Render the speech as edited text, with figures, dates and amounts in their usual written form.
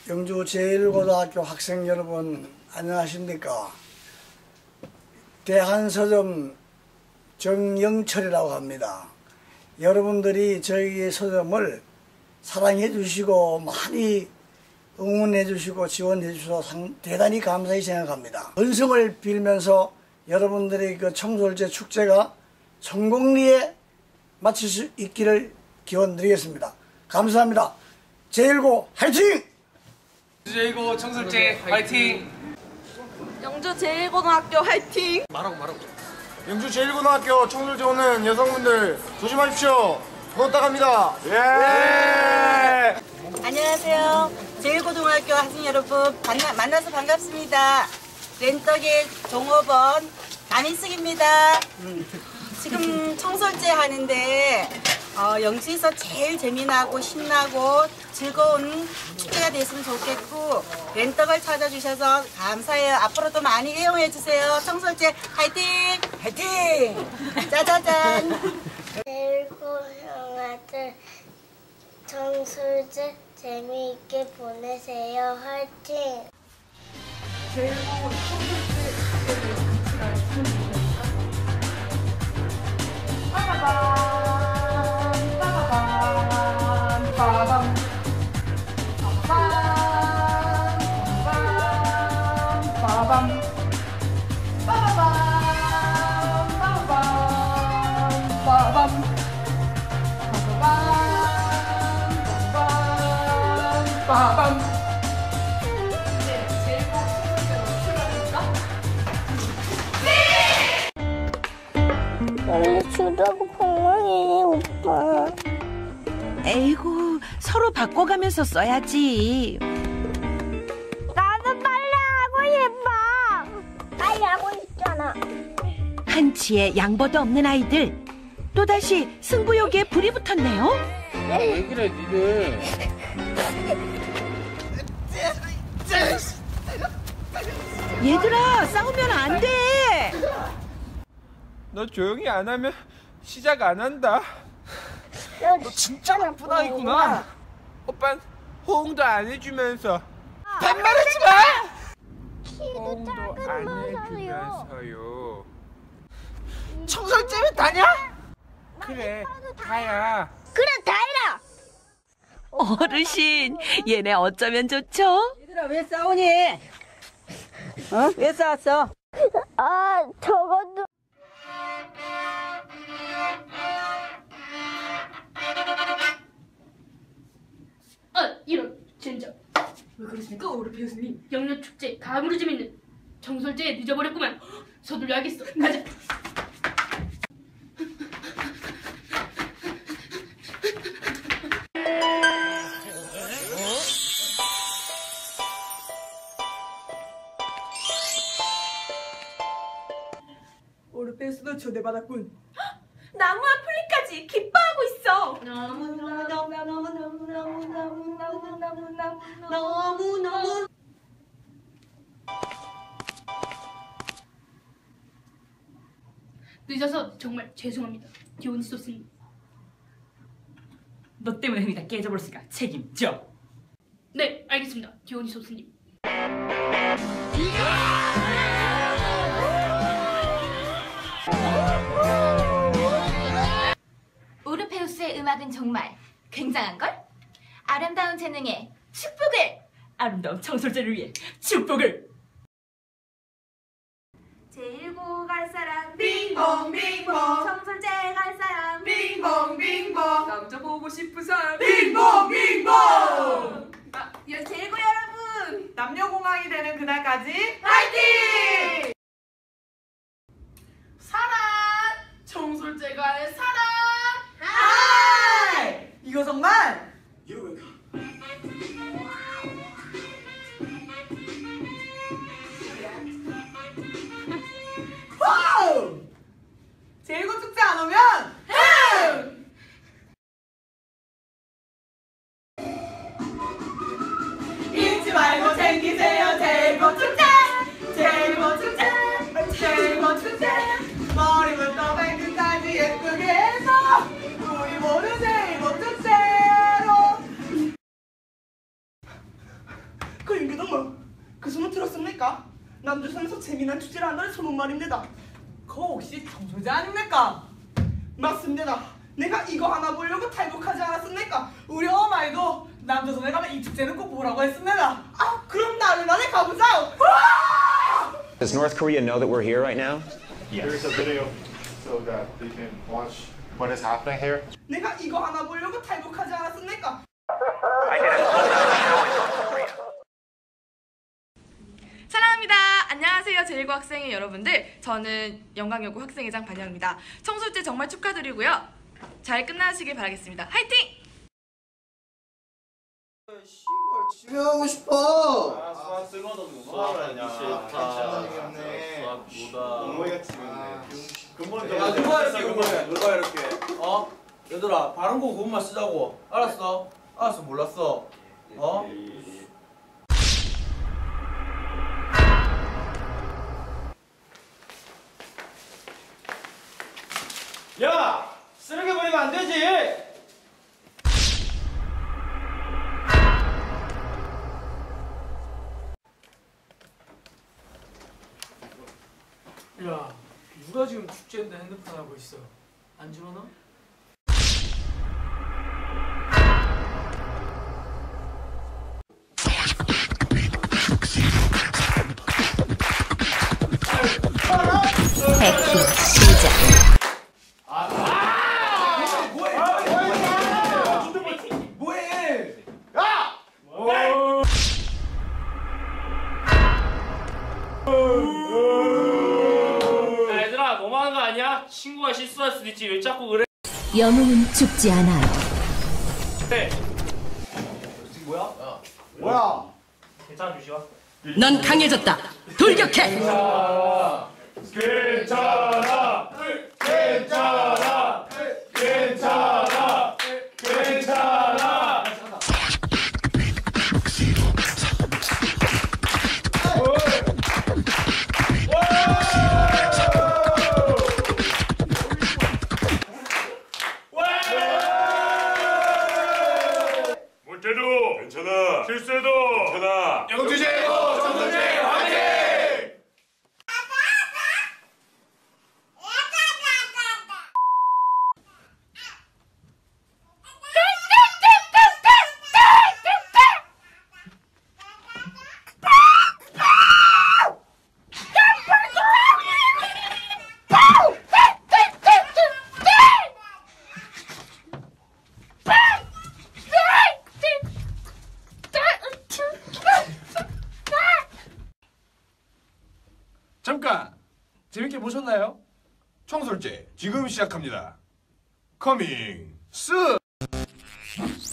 경주 제1고등학교 학생 여러분 안녕하십니까? 대한서점 정영철이라고 합니다. 여러분들이 저희 서점을 사랑해 주시고 많이 응원해 주시고 지원해 주셔서 대단히 감사히 생각합니다. 건승을 빌면서 여러분들의 그 청솔제 축제가 성공리에 마칠 수 있기를 기원드리겠습니다. 감사합니다. 제1고 화이팅! 제1고 청솔제 화이팅! 영주 제1고등학교 화이팅! 말하고 영주 제1고등학교 청솔제 오는 여성분들 조심하십시오. 부었다 갑니다. 예! 안녕하세요. 제1고등학교 학생 여러분 만나서 반갑습니다. 렌떡의 종업원 남인숙입니다. 지금 청솔제 하는데 영주에서 제일 재미나고 신나고 즐거운 축제가 됐으면 좋겠고 렌떡을 찾아주셔서 감사해요. 앞으로도 많이 애용해 주세요. 청솔제 화이팅! 화이팅! 짜자잔! 제1고 형아들 청솔제 재미있게 보내세요. 화이팅! 제1고 청솔제 빠바밤 빠바밤 빠밤 빠밤 빠밤 빠바밤 빠바밤 빠밤 빠바밤 빠밤. 네, 제1고 청솔제로 출발할까? 빨리 주라고 방망이 오빠. 에이구, 서로 바꿔가면서 써야지. 나도 빨리 하고 싶어. 빨리 하고 있잖아. 한치의 양보도 없는 아이들. 또다시 승부욕에 불이 붙었네요. 왜 그래 니들? 얘들아, 싸우면 안 돼. 너 조용히 안 하면 시작 안 한다. 너 진짜 나쁜 아이구나. 오빤 호응도 안 해주면서 반말하지 마. 호응도 안 해주면서요. 청솔제면 다냐? 그래 다야. 그래 다 해라. 어르신, 얘네 어쩌면 좋죠? 얘들아 왜 싸우니? 왜 싸웠어? 아 저것도. 이런 젠장. 왜 그러십니까 오르 교수님? 영년축제 감으로 재밌는 청솔제에 늦어버렸구만. 서둘러야겠어. 가자. 오르페스도 초대받았군. 나무와 풀리까지 기뻐하고 있어. 너무너무 늦어서 정말 죄송합니다. 디오니소스님. 너 때문에 흥이 다 깨져버렸으니까 책임져. 네, 알겠습니다. 디오니소스님. 오르페우스의 음악은 정말 굉장한걸? 아름다운 재능에 축복을! 아름다운 청솔제를 위해 축복을. 제1고 갈 사람 빙봉 빙봉. 청솔제 갈 사람 빙봉 빙봉. 남자 보고 싶은 사람 빙봉 빙봉. 제1고 여러분 남녀공학이 되는 그날까지 화이팅! 사랑 청솔제가의 사랑. 이거 정말 와우! 제1고 축제 안 오면 잊지 말고 챙기세요. 제1고 축제. 제1고 그 윤교동무 그 소문 들었습니까? 남조선에서 재미난 축제를 한다는 소문 말입니다. 그거 혹시 청소제 아닙니까? 맞습니다. 내가 이거 하나 보려고 탈북하지 않았습니까? 우리 어마이도 남조선에 가면 이 축제는 꼭 보라고 했습니다. 아 그럼 나를 가보자. Does North Korea know that we're here right now? Here's a video so that they can watch what is happening here. 내가 이거 하나 보려고 탈북하지 않았습니까? 사랑합니다. 안녕하세요. 제1고 학생의 여러분들. 저는 영광여고 학생회장 반영입니다. 청소제 정말 축하드리고요. 잘 끝나시길 바라겠습니다. 화이팅! 집에 가고 싶어. 수학 쓸모없는 수학을 하냐. 수학 뭐다. 어머니가 찍었네. 근본적으로. 누가 이렇게 얘들아 바른 거 그것만 쓰자고. 알았어? 몰랐어. 야! 쓰레기 버리면 안 되지! 야, 누가 지금 축제인데 핸드폰 하고 있어? 안 집어넣어? 백희 시작. 뭐해? 야, 얘들아, 너무한 거 아니야? 친구가 실수할 수도 있지. 왜 자꾸 그래? 영웅은 죽지 않아요. 네. 뭐야? 괜찮아, 주시와. 넌 강해졌다. 돌격해. 괜찮아. 괜찮아. 괜찮아. 괜찮아. 못해도 괜찮아. 실수해도 괜찮아. 영주 제일고 청소제 화이팅! 잠깐! 재밌게 보셨나요? 청솔제 지금 시작합니다. 커밍 스!